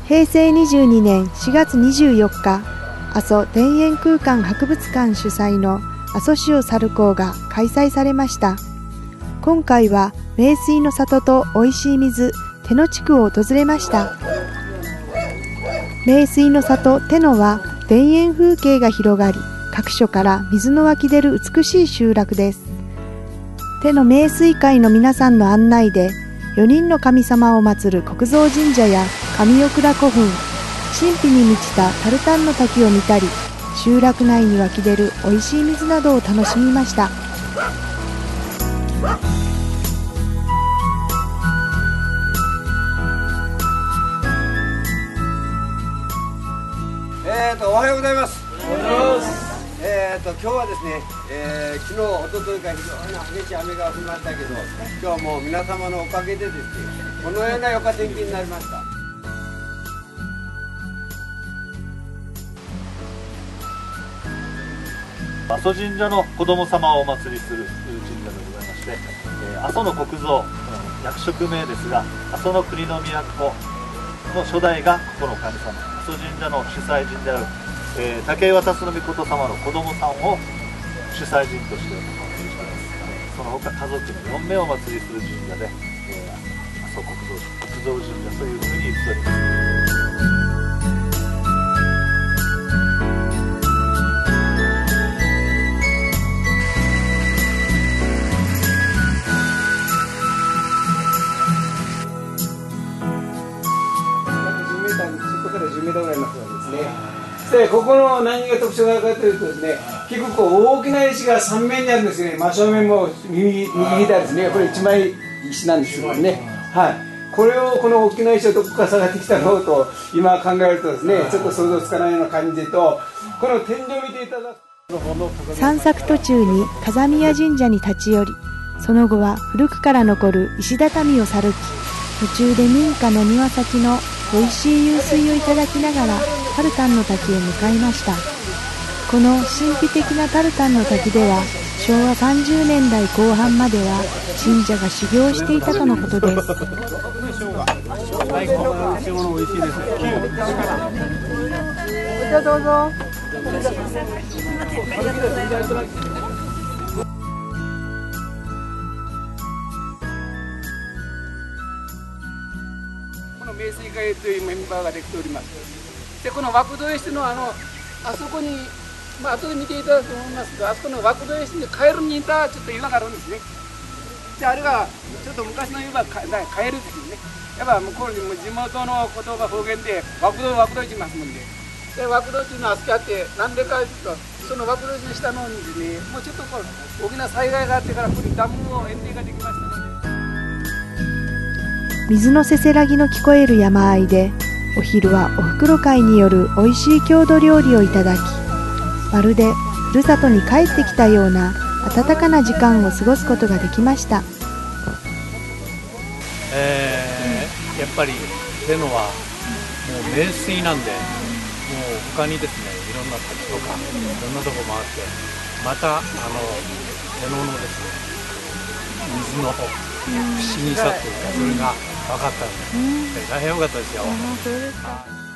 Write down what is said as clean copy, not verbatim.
平成22年4月24日、阿蘇田園空間博物館主催の阿蘇塩猿講が開催されました。今回は名水の里とおいしい水、手野地区を訪れました。名水の里手野は田園風景が広がり、各所から水の湧き出る美しい集落です。手野名水会の皆さんの案内で、4人の神様を祀る国蔵神社や上御倉古墳、神秘に満ちたタルタンの滝を見たり、集落内に湧き出るおいしい水などを楽しみました。 おはようございます。今日はですね、昨日、おとといから非常に激しい雨が降りましたけど、今日はもう皆様のおかげでですね、このような良か天気になりました。 阿蘇神社の子供様をお祭りする神社でございまして、阿蘇の国蔵、役職名ですが、阿蘇の国の都の初代がこの神様、阿蘇神社の主催神である、武井渡命様の子供さんを主催神としてお祭りしています。その他家族の4名をお祭りする神社で、阿蘇国蔵神社というふうに言っております。 10mぐらいのそうですね。でここの何が特徴があるかというとですね、結構大きな石が3面にあるんですね。真正面も右左ですね。これ一枚石なんですけどね。はい。これをこの大きな石をどこから下がってきたのと今考えるとですね、ちょっと想像つかないような感じと、この天井を見ていただく。 散策途中に風宮神社に立ち寄り、その後は古くから残る石畳を歩き、途中で民家の庭先の美味しい湧水をいただきながらタルタンの滝へ向かいました。この神秘的なタルタンの滝では、昭和30年代後半までは神社が修行していたとのことです。どうぞ。 名水会というメンバーができております。でこの枠土石のあそこに、後で見ていただくと思いますけど、あそこの枠土石にカエルに似たちょっと岩があるんですね。であれがちょっと昔の岩カエルですよね。やっぱ向こうにも地元の言葉方言で枠土って言いますもんで、枠土っていうのはあそこあって、なんでかというとその枠土石の下の方にですね、もうちょっとこう大きな災害があってからここにダムを堰堤ができましたので。 水のせせらぎの聞こえる山あいで、お昼はおふくろ会によるおいしい郷土料理をいただき、まるでふるさとに帰ってきたような温かな時間を過ごすことができました。 やっぱり手野はもう名水なんで、もう他にですね、いろんな滝とかいろんなとこもあって、また手野のですね、水の不思議さというか、それが分かったので、大変良かったですよ。